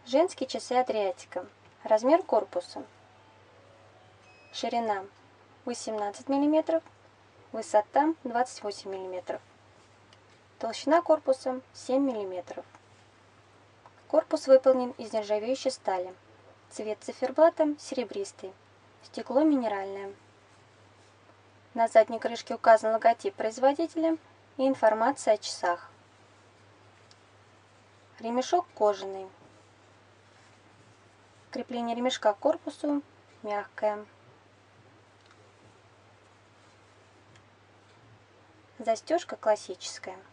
Женские часы Адриатика. Размер корпуса. Ширина 18 мм, высота 28 мм. Толщина корпуса 7 мм. Корпус выполнен из нержавеющей стали. Цвет циферблата серебристый. Стекло минеральное. На задней крышке указан логотип производителя и информация о часах. Ремешок кожаный. Крепление ремешка к корпусу мягкое. Застежка классическая.